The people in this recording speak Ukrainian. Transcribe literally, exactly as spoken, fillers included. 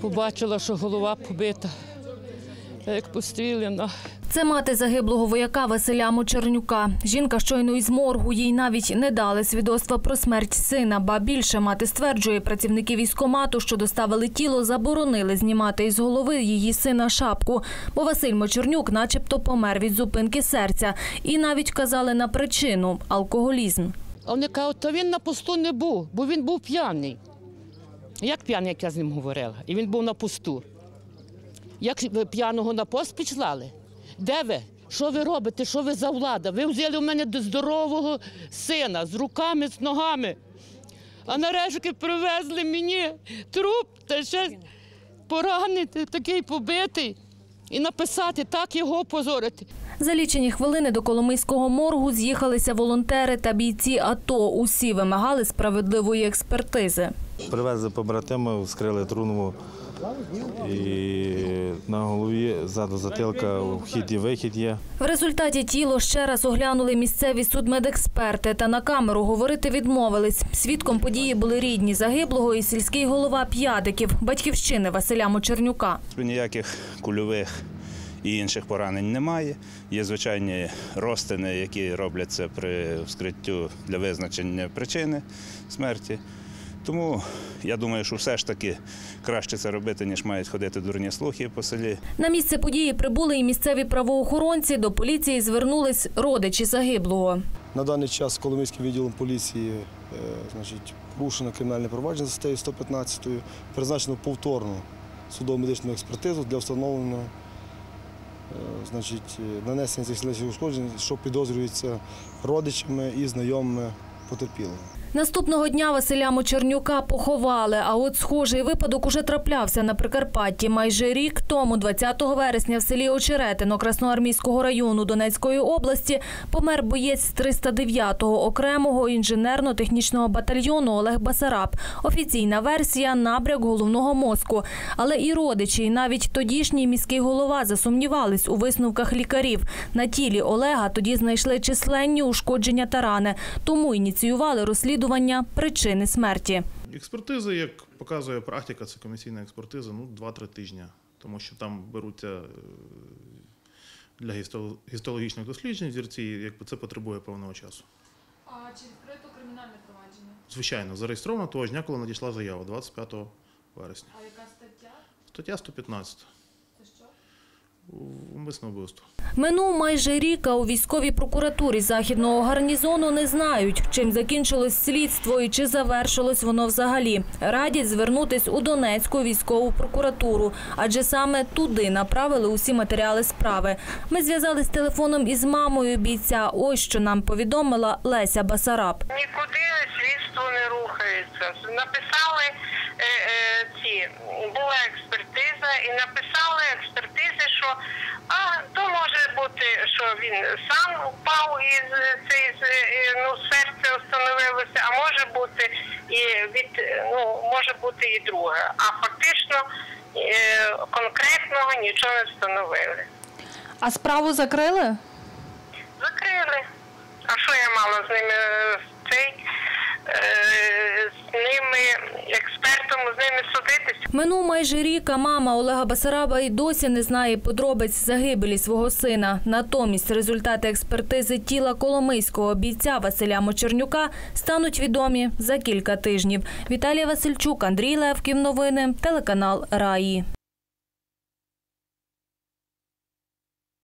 Побачила, що голова побита, як постріляна. Це мати загиблого вояка Василя Мочернюка. Жінка щойно із моргу, їй навіть не дали свідоцтва про смерть сина. Ба більше, мати стверджує, працівники військкомату, що доставили тіло, заборонили знімати із голови її сина шапку. Бо Василь Мочернюк начебто помер від зупинки серця. І навіть вказали на причину – алкоголізм. А вони кажуть, то він на посту не був, бо він був п'яний. Як п'яний, як я з ним говорила? І він був на посту. Як п'яного на пост післали? Де ви? Що ви робите? Що ви за влада? Ви взяли у мене здорового сина з руками, з ногами. А нарешті привезли мені труп та ще поранений, такий побитий. І написати, так його позорити. За лічені хвилини до Коломийського моргу з'їхалися волонтери та бійці АТО. Усі вимагали справедливої експертизи. Привезли побратими, вскрили труну. І на голові ззаду затилка, вхід і вихід є. В результаті тіло ще раз оглянули місцеві судмедексперти та на камеру говорити відмовились. Свідком події були рідні загиблого і сільський голова П'ядиків, батьківщини Василя Мочернюка. Ніяких кульових і інших поранень немає. Є звичайні розтини, які робляться при вскриттю для визначення причини смерті. Тому я думаю, що все ж таки краще це робити, ніж мають ходити дурні слухи по селі. На місце події прибули і місцеві правоохоронці. До поліції звернулись родичі загиблого. На даний час Коломийським відділом поліції значить, порушено кримінальне провадження за статтею сто п'ятнадцять, призначено повторну судово-медичну експертизу для встановлення значить, нанесення цих тілесних ушкоджень, що підозрюється родичами і знайомими потерпілого. Наступного дня Василя Мочернюка поховали, а от схожий випадок уже траплявся на Прикарпатті. Майже рік тому, двадцятого вересня, в селі Очеретино Красноармійського району Донецької області помер боєць з триста дев'ятого окремого інженерно-технічного батальйону Олег Басараб. Офіційна версія – набряк головного мозку. Але і родичі, і навіть тодішній міський голова засумнівались у висновках лікарів. На тілі Олега тоді знайшли численні ушкодження та рани, тому ініціювали розслідування причини смерті. Експертизи, як показує практика, це комісійна експертиза, ну, два-три тижні, тому що там беруться для гістологічних досліджень взірці, якби це потребує певного часу. А чи відкрито кримінальне провадження? Звичайно, зареєстровано того ж дня, коли надійшла заява, двадцять п'ятого вересня. А яка стаття? Стаття сто п'ятнадцять. Це що? Умисне вбивство. Минув майже рік, а у військовій прокуратурі Західного гарнізону не знають, чим закінчилось слідство і чи завершилось воно взагалі. Радять звернутись у Донецьку військову прокуратуру, адже саме туди направили усі матеріали справи. Ми зв'язались телефоном із мамою бійця. Ось що нам повідомила Леся Басараб. Нікуди слідство не рухається. Написали е, е, ці, була експертиза і написали експертизи, що а, то може бути, що він сам впав із цей, ну, серце встановилося, а може бути і від, ну, може бути і друге. А фактично е, конкретного нічого не встановили. А справу закрили? Закрили. А що я мала з ними цей? З ними, експертом, з ними судитись. Минув майже рік, а мама Олега Басараба і досі не знає подробиць загибелі свого сина. Натомість результати експертизи тіла коломийського бійця Василя Мочернюка стануть відомі за кілька тижнів. Віталія Васильчук, Андрій Левків. Новини. Телеканал Раї.